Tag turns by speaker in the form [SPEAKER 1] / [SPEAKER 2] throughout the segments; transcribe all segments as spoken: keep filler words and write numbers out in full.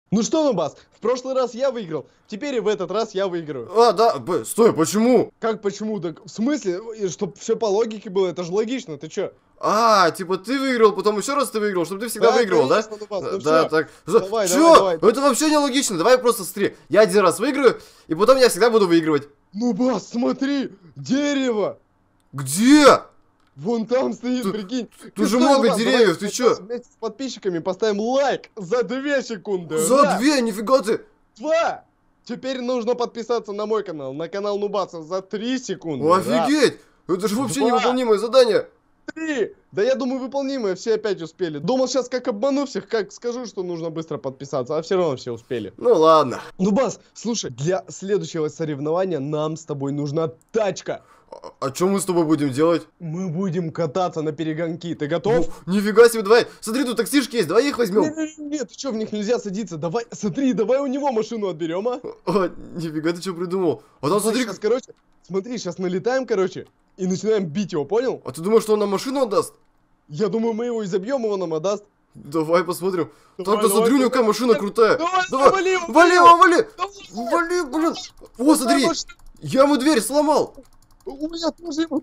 [SPEAKER 1] Ну что, Нубас, в прошлый раз я выиграл, теперь и в этот раз я выиграю.
[SPEAKER 2] А, да, б, стой, почему?
[SPEAKER 1] Как почему? Так в смысле, чтобы все по логике было, это же логично, ты чё?
[SPEAKER 2] А, типа ты выиграл, потом еще раз ты выиграл, чтобы ты всегда
[SPEAKER 1] Да,
[SPEAKER 2] выигрывал, да?
[SPEAKER 1] конечно, Нубас, ну
[SPEAKER 2] Да,
[SPEAKER 1] всё.
[SPEAKER 2] так.
[SPEAKER 1] Давай,
[SPEAKER 2] Чё?
[SPEAKER 1] давай, давай.
[SPEAKER 2] Это вообще нелогично. Давай просто смотри. Я один раз выиграю, и потом я всегда буду выигрывать.
[SPEAKER 1] Нубас, смотри, дерево!
[SPEAKER 2] Где?
[SPEAKER 1] Вон там стоит,
[SPEAKER 2] Тут-
[SPEAKER 1] прикинь.
[SPEAKER 2] тут же
[SPEAKER 1] стой,
[SPEAKER 2] много
[SPEAKER 1] Нубас,
[SPEAKER 2] деревьев,
[SPEAKER 1] давай
[SPEAKER 2] ты
[SPEAKER 1] сейчас
[SPEAKER 2] чё?
[SPEAKER 1] вместе с подписчиками поставим лайк за две секунды.
[SPEAKER 2] За
[SPEAKER 1] Раз,
[SPEAKER 2] две, нифига ты.
[SPEAKER 1] два. Теперь нужно подписаться на мой канал, на канал Нубаса за три секунды.
[SPEAKER 2] О,
[SPEAKER 1] Раз,
[SPEAKER 2] офигеть! Это же вообще
[SPEAKER 1] Два.
[SPEAKER 2] невыполнимое задание.
[SPEAKER 1] три. Да я думаю, выполнимое, все опять успели. Думал сейчас как обману всех, как скажу, что нужно быстро подписаться, а все равно все успели.
[SPEAKER 2] Ну ладно.
[SPEAKER 1] Нубас, слушай, для следующего соревнования нам с тобой нужна тачка.
[SPEAKER 2] А, а что мы с тобой будем делать?
[SPEAKER 1] Мы будем кататься на перегонки, ты готов?
[SPEAKER 2] Ну, нифига себе, давай. Смотри, тут таксишки есть, давай их возьмем.
[SPEAKER 1] Нет, ты что, в них нельзя садиться? Давай, смотри, давай у него машину отберем, а?
[SPEAKER 2] О, нифига ты что придумал? А там
[SPEAKER 1] Давай
[SPEAKER 2] смотри,
[SPEAKER 1] щас, короче, смотри, сейчас налетаем, короче, и начинаем бить его, понял?
[SPEAKER 2] а ты думаешь, что он нам машину отдаст?
[SPEAKER 1] Я думаю, мы его изобьем, его нам отдаст.
[SPEAKER 2] Давай посмотрим.
[SPEAKER 1] Давай,
[SPEAKER 2] Так-ка
[SPEAKER 1] давай,
[SPEAKER 2] смотри, у него какая
[SPEAKER 1] давай.
[SPEAKER 2] машина крутая.
[SPEAKER 1] Давай,
[SPEAKER 2] Давай,
[SPEAKER 1] вали его,
[SPEAKER 2] вали
[SPEAKER 1] вали
[SPEAKER 2] его, вали.
[SPEAKER 1] Давай.
[SPEAKER 2] Вали, блин. О, смотри,
[SPEAKER 1] Давай,
[SPEAKER 2] я ему дверь сломал.
[SPEAKER 1] У меня тоже его...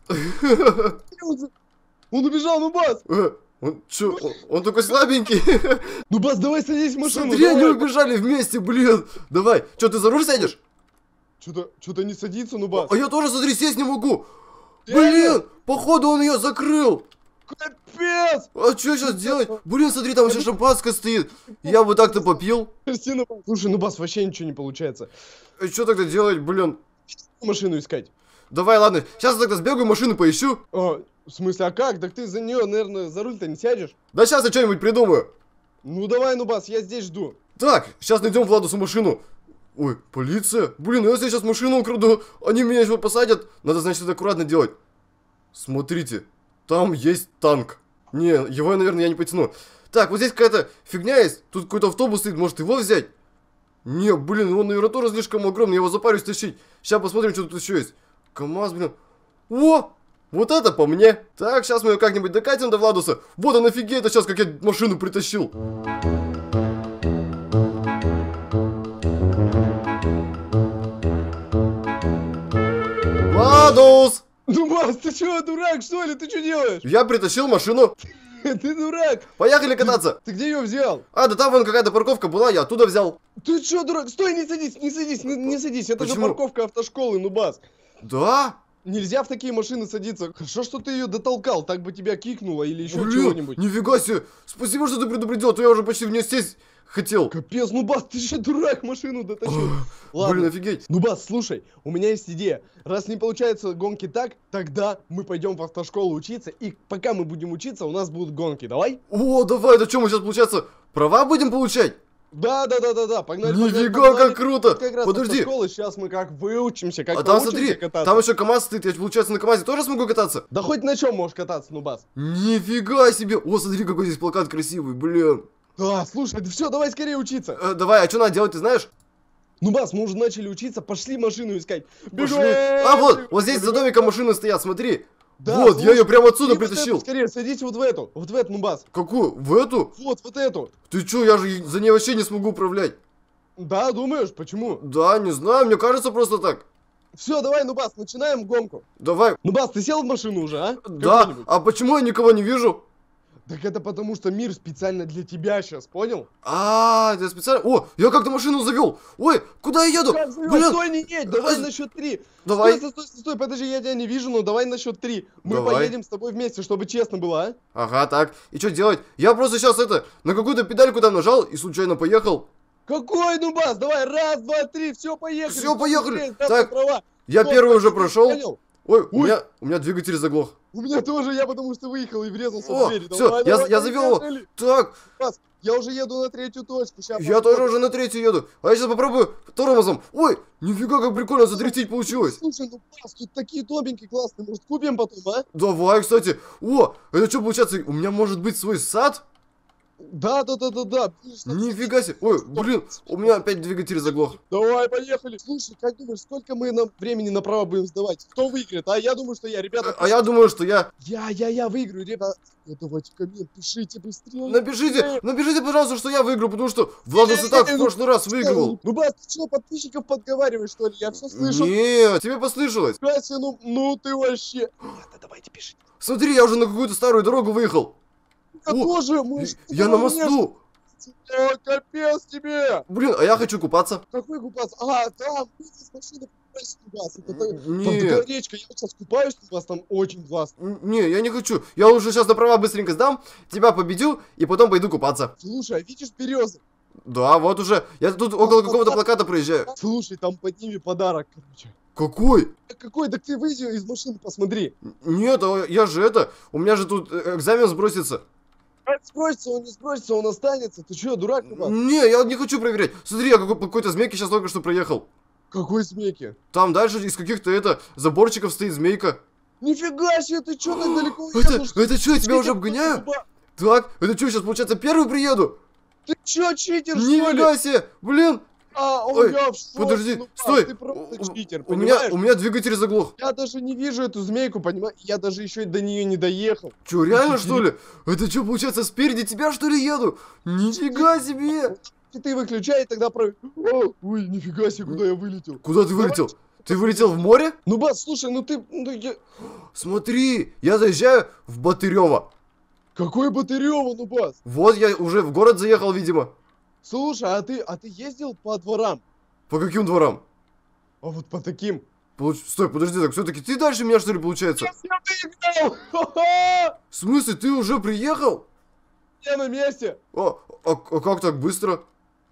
[SPEAKER 1] Он убежал, Нубас!
[SPEAKER 2] Э, Он чё, он, он такой слабенький.
[SPEAKER 1] Нубас, давай садись в машину,
[SPEAKER 2] Смотри, они
[SPEAKER 1] давай!
[SPEAKER 2] убежали вместе, блин. Давай, что, ты за руль сядешь?
[SPEAKER 1] Что-то, что-то не садится, Нубас.
[SPEAKER 2] А я тоже, смотри, сесть не могу.
[SPEAKER 1] Реально?
[SPEAKER 2] Блин, походу он ее закрыл.
[SPEAKER 1] Капец!
[SPEAKER 2] А что сейчас делать? Блин, смотри, там еще шампанское стоит. Я бы так-то попил.
[SPEAKER 1] Прости, Нубас. Слушай, Нубас, вообще ничего не получается.
[SPEAKER 2] Что тогда делать, блин?
[SPEAKER 1] Машину искать.
[SPEAKER 2] Давай, ладно, сейчас тогда сбегаю, машину поищу.
[SPEAKER 1] А, в смысле, а как? Так ты за нее, наверное, за руль-то не сядешь?
[SPEAKER 2] Да сейчас я что-нибудь придумаю.
[SPEAKER 1] Ну давай, Нубас, я здесь жду.
[SPEAKER 2] Так, сейчас найдем Владусу машину. Ой, полиция? Блин, ну если я сейчас машину украду, они меня еще посадят. Надо, значит, это аккуратно делать. Смотрите, там есть танк. Не, его, наверное, я не потяну. Так, вот здесь какая-то фигня есть. Тут какой-то автобус стоит, может его взять? Не, блин, он, наверное, тоже слишком огромный, я его запарюсь тащить. Сейчас посмотрим, что тут еще есть. КамАЗ, блин. О! Вот это по мне. Так, сейчас мы ее как-нибудь докатим до Владуса. Вот он, офигеть, это сейчас как я машину притащил. Владус!
[SPEAKER 1] Нубас, ты чего, дурак, что ли? Ты что делаешь?
[SPEAKER 2] Я притащил машину.
[SPEAKER 1] Ты дурак.
[SPEAKER 2] Поехали кататься.
[SPEAKER 1] Ты где ее взял?
[SPEAKER 2] А, да там вон какая-то парковка была, я оттуда взял.
[SPEAKER 1] Ты что, дурак? Стой, не садись, не садись, не, не садись. Это
[SPEAKER 2] Почему?
[SPEAKER 1] же парковка автошколы, Нубас.
[SPEAKER 2] Да?
[SPEAKER 1] Нельзя в такие машины садиться. Хорошо, что ты ее дотолкал, так бы тебя кикнуло или еще
[SPEAKER 2] Блин,
[SPEAKER 1] чего-нибудь.
[SPEAKER 2] нифига себе. Спасибо, что ты предупредил, а то я уже почти в нее сесть хотел.
[SPEAKER 1] Капец, Нубас, ты же дурак, машину дотащил. Ладно.
[SPEAKER 2] Блин, офигеть.
[SPEAKER 1] Нубас, слушай, у меня есть идея. Раз не получается гонки так, тогда мы пойдем в автошколу учиться, и пока мы будем учиться, у нас будут гонки. Давай?
[SPEAKER 2] О, давай, это что, мы сейчас, получается, права будем получать?
[SPEAKER 1] Да, да, да, да, да. Погнали.
[SPEAKER 2] Нифига,
[SPEAKER 1] погнали,
[SPEAKER 2] как
[SPEAKER 1] погнали.
[SPEAKER 2] круто.
[SPEAKER 1] Вот как раз
[SPEAKER 2] Подожди.
[SPEAKER 1] автошкола, сейчас мы как выучимся, как
[SPEAKER 2] А там,
[SPEAKER 1] научимся
[SPEAKER 2] смотри,
[SPEAKER 1] кататься.
[SPEAKER 2] там еще КамАЗ стоит, я, получается, на КамАЗе тоже смогу кататься?
[SPEAKER 1] Да хоть на чем можешь кататься, Нубас.
[SPEAKER 2] Нифига себе. О, смотри, какой здесь плакат красивый, блин.
[SPEAKER 1] Да, слушай, все, давай скорее учиться.
[SPEAKER 2] Э, давай, а что надо делать, ты знаешь?
[SPEAKER 1] Нубас, мы уже начали учиться, пошли машину искать.
[SPEAKER 2] Пошли.
[SPEAKER 1] Бегом!
[SPEAKER 2] А, вот, вот здесь за домиком машины стоят, смотри.
[SPEAKER 1] Да,
[SPEAKER 2] вот,
[SPEAKER 1] слушай,
[SPEAKER 2] я ее прямо отсюда
[SPEAKER 1] и вот
[SPEAKER 2] притащил.
[SPEAKER 1] эту скорее, садись вот в эту, вот в эту, Нубас.
[SPEAKER 2] Какую? В эту?
[SPEAKER 1] Вот, вот эту.
[SPEAKER 2] Ты чё, я же за ней вообще не смогу управлять.
[SPEAKER 1] Да, думаешь, почему?
[SPEAKER 2] Да, не знаю, мне кажется просто так.
[SPEAKER 1] Все, давай, Нубас, начинаем гонку.
[SPEAKER 2] Давай.
[SPEAKER 1] Нубас, ты сел в машину уже, а?
[SPEAKER 2] Да,
[SPEAKER 1] Какую-нибудь?
[SPEAKER 2] а почему я никого не вижу?
[SPEAKER 1] Так это потому, что мир специально для тебя сейчас, понял?
[SPEAKER 2] А, это специально. О, я как-то машину завел. Ой, куда я еду?
[SPEAKER 1] Как завел?
[SPEAKER 2] Блин,
[SPEAKER 1] Стой, не едь, давай
[SPEAKER 2] Ай.
[SPEAKER 1] на счет три.
[SPEAKER 2] давай.
[SPEAKER 1] Стой, стой, стой, стой, подожди, я тебя не вижу, но давай на счет три. Мы
[SPEAKER 2] Давай.
[SPEAKER 1] поедем с тобой вместе, чтобы честно было, а?
[SPEAKER 2] Ага, так. И что делать? Я просто сейчас это, на какую-то педальку там нажал и случайно поехал.
[SPEAKER 1] Какой, Нубас? Давай, раз, два, три, все, поехали.
[SPEAKER 2] Всё, поехали.
[SPEAKER 1] Быстрее, красная
[SPEAKER 2] Так,
[SPEAKER 1] трава.
[SPEAKER 2] Я
[SPEAKER 1] Стоп,
[SPEAKER 2] первый уже
[SPEAKER 1] подожди,
[SPEAKER 2] прошел.
[SPEAKER 1] понял?
[SPEAKER 2] Ой, у
[SPEAKER 1] Ой.
[SPEAKER 2] меня, у меня двигатель заглох.
[SPEAKER 1] У меня тоже, я потому что выехал и врезался
[SPEAKER 2] О,
[SPEAKER 1] в дверь.
[SPEAKER 2] все,
[SPEAKER 1] Давай,
[SPEAKER 2] я,
[SPEAKER 1] давай,
[SPEAKER 2] я завел его.
[SPEAKER 1] поехали.
[SPEAKER 2] Так,
[SPEAKER 1] Нубас, я уже еду на третью точку. Сейчас
[SPEAKER 2] я тоже уже на третью еду. А я сейчас попробую тормозом. Ой, нифига, как прикольно задрифтить получилось.
[SPEAKER 1] Слушай, ну Нубас, тут такие домики классные, может купим потом, а?
[SPEAKER 2] Давай, кстати. О, это что получается? У меня может быть свой сад?
[SPEAKER 1] Да, да, да, да, да.
[SPEAKER 2] Нифига себе. Ой, блин, у меня опять двигатель заглох.
[SPEAKER 1] Давай, поехали. Слушай, как думаешь, сколько мы на времени направо будем сдавать? Кто выиграет? А я думаю, что я, ребята.
[SPEAKER 2] А я думаю, что я...
[SPEAKER 1] Я, я, я выиграю, ребята. Ну, давайте коммент, пишите быстрее.
[SPEAKER 2] Напишите, напишите, пожалуйста, что я выиграю, потому что Владус и так в прошлый раз выигрывал.
[SPEAKER 1] Ну, брат, ты что, подписчиков подговариваешь, что ли? Я все слышу.
[SPEAKER 2] Нет, тебе послышалось.
[SPEAKER 1] Катя, ну, ну ты вообще. Ладно, давайте пишите.
[SPEAKER 2] Смотри, я уже на какую-то старую дорогу выехал.
[SPEAKER 1] Я
[SPEAKER 2] О,
[SPEAKER 1] тоже, мы...
[SPEAKER 2] Я на мосту.
[SPEAKER 1] О, капец тебе.
[SPEAKER 2] Блин, а я хочу купаться.
[SPEAKER 1] Какой купаться? А, там, выйди с машины, купайся у вас. Это, там
[SPEAKER 2] Нет.
[SPEAKER 1] такая речка, я вот сейчас купаюсь у вас, там очень классно.
[SPEAKER 2] Н- Не, я не хочу. Я уже сейчас на права быстренько сдам, тебя победю и потом пойду купаться.
[SPEAKER 1] Слушай, а видишь березы?
[SPEAKER 2] Да, вот уже. Я тут около какого-то плаката проезжаю.
[SPEAKER 1] Слушай, там под ними подарок, короче.
[SPEAKER 2] Какой?
[SPEAKER 1] А какой? Так ты выйди из машины, посмотри.
[SPEAKER 2] Нет, а я же это... У меня же тут э, экзамен сбросится.
[SPEAKER 1] Он сбросится, он не сбросится, он останется. Ты что, дурак, у вас?
[SPEAKER 2] Не, я не хочу проверять. Смотри, я какой- по какой-то змейке сейчас только что проехал.
[SPEAKER 1] Какой смеки?
[SPEAKER 2] Там дальше из каких-то это заборчиков стоит змейка.
[SPEAKER 1] Нифига себе, ты что так далеко
[SPEAKER 2] Это,
[SPEAKER 1] уехал, что
[SPEAKER 2] это что, я тебя
[SPEAKER 1] ли?
[SPEAKER 2] уже обгоняю?
[SPEAKER 1] Ба-
[SPEAKER 2] Так, это что, сейчас получается первый приеду?
[SPEAKER 1] Ты что, читер, что ли?
[SPEAKER 2] Нифига себе, блин.
[SPEAKER 1] А, он
[SPEAKER 2] Ой,
[SPEAKER 1] я в шоке,
[SPEAKER 2] Подожди,
[SPEAKER 1] ну,
[SPEAKER 2] стой.
[SPEAKER 1] Ты просто
[SPEAKER 2] У-
[SPEAKER 1] читер,
[SPEAKER 2] У меня,
[SPEAKER 1] понимаешь?
[SPEAKER 2] у меня двигатель заглох.
[SPEAKER 1] Я даже не вижу эту змейку, понимаешь? Я даже еще до нее не доехал.
[SPEAKER 2] Че, реально
[SPEAKER 1] Ты-
[SPEAKER 2] что ли? Это что, получается, спереди тебя что ли еду? Нифига себе.
[SPEAKER 1] И ты выключай, и тогда про... О, ой, нифига себе, куда я вылетел.
[SPEAKER 2] Куда ты вылетел? Ты вылетел в море?
[SPEAKER 1] Ну, бас, слушай, ну ты... Ну, я...
[SPEAKER 2] Смотри, я заезжаю в Батырево.
[SPEAKER 1] Какой Батырева, ну, бас?
[SPEAKER 2] Вот я уже в город заехал, видимо.
[SPEAKER 1] Слушай, а ты, а ты ездил по дворам?
[SPEAKER 2] По каким дворам?
[SPEAKER 1] А вот по таким?
[SPEAKER 2] Получ- Стой, подожди, так все-таки ты дальше меня, что ли, получается?
[SPEAKER 1] Я выиграл! Ха-ха!
[SPEAKER 2] В смысле, ты уже приехал?
[SPEAKER 1] Я на месте!
[SPEAKER 2] А, а- а как так быстро?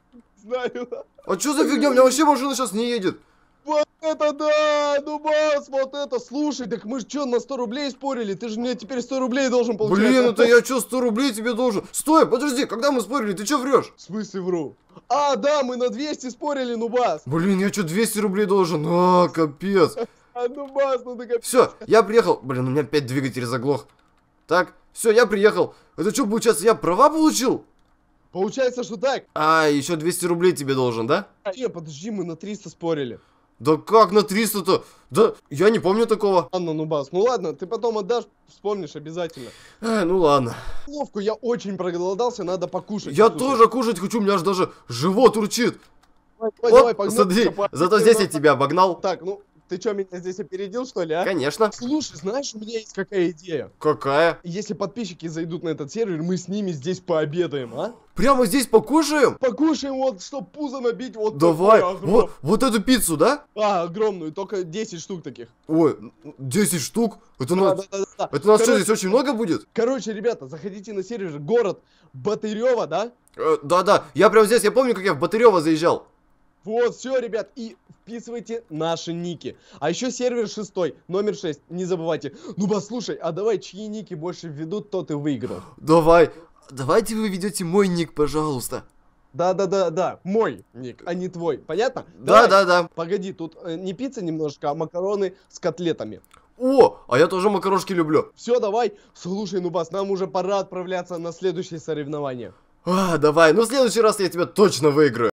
[SPEAKER 1] Знаю.
[SPEAKER 2] А что за фигня? У меня вообще машина сейчас не едет.
[SPEAKER 1] Вот это да! Ну, бас, вот это! Слушай, так мы же что, на сто рублей спорили? Ты же мне теперь сто рублей должен получать.
[SPEAKER 2] Блин, это я что, сто рублей тебе должен? Стой, подожди, когда мы спорили, ты что врешь?
[SPEAKER 1] В смысле вру? А, да, мы на двести спорили, ну, бас!
[SPEAKER 2] Блин, я что, двести рублей должен? А, капец.
[SPEAKER 1] А, ну, бас, ну, ты
[SPEAKER 2] Все, я приехал. Блин, у меня опять двигатель заглох. Так, все, я приехал. Это что, получается, я права получил?
[SPEAKER 1] Получается, что так?
[SPEAKER 2] А, еще двести рублей тебе должен, да?
[SPEAKER 1] А, не, подожди, мы на триста спорили.
[SPEAKER 2] Да как на триста-то? Да, я не помню такого.
[SPEAKER 1] Ладно, ну, бас, ну ладно, ты потом отдашь, вспомнишь обязательно.
[SPEAKER 2] А, ну ладно.
[SPEAKER 1] Ловку, я очень проголодался, надо покушать.
[SPEAKER 2] Я
[SPEAKER 1] Слушай,
[SPEAKER 2] тоже кушать хочу, у меня аж даже живот урчит.
[SPEAKER 1] Давай, давай,
[SPEAKER 2] Оп,
[SPEAKER 1] давай, погнали,
[SPEAKER 2] смотри,
[SPEAKER 1] всё, по-
[SPEAKER 2] зато здесь я тебя обогнал.
[SPEAKER 1] Так, ну, ты что, меня здесь опередил, что ли, а?
[SPEAKER 2] Конечно.
[SPEAKER 1] Слушай, знаешь, у меня есть какая идея.
[SPEAKER 2] Какая?
[SPEAKER 1] Если подписчики зайдут на этот сервер, мы с ними здесь пообедаем, а?
[SPEAKER 2] Прямо здесь покушаем?
[SPEAKER 1] Покушаем вот, чтоб пузо набить вот
[SPEAKER 2] Давай,
[SPEAKER 1] такое огром-
[SPEAKER 2] вот, вот эту пиццу, да?
[SPEAKER 1] А, огромную, только десять штук таких.
[SPEAKER 2] Ой, десять штук? Это,
[SPEAKER 1] Да,
[SPEAKER 2] на...
[SPEAKER 1] да, да, да.
[SPEAKER 2] Это у нас что,
[SPEAKER 1] Короче,
[SPEAKER 2] здесь очень много будет?
[SPEAKER 1] Короче, ребята, заходите на сервер, город Батырева, да?
[SPEAKER 2] Э, Да-да, я прямо здесь, я помню, как я в Батырево заезжал.
[SPEAKER 1] Вот, все, ребят, и вписывайте наши ники. А еще сервер шестой, номер шесть, не забывайте. Ну, послушай, а давай, чьи ники больше введут, тот и выиграл.
[SPEAKER 2] Давай, давайте вы ведете мой ник, пожалуйста.
[SPEAKER 1] Да-да-да-да, мой ник, а не твой, понятно? Давай.
[SPEAKER 2] Да-да-да.
[SPEAKER 1] Погоди, тут э, не пицца немножко, а макароны с котлетами.
[SPEAKER 2] О, а я тоже макарошки люблю.
[SPEAKER 1] Все, давай. Слушай, ну, бас, нам уже пора отправляться на следующее соревнование.
[SPEAKER 2] А, давай, ну в следующий раз я тебя точно выиграю.